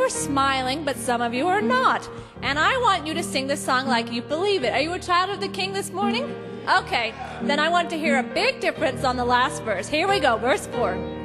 you are smiling, but some of you are not. And I want you to sing this song like you believe it. Are you a child of the King this morning? Okay, then I want to hear a big difference on the last verse. Here we go, verse 4.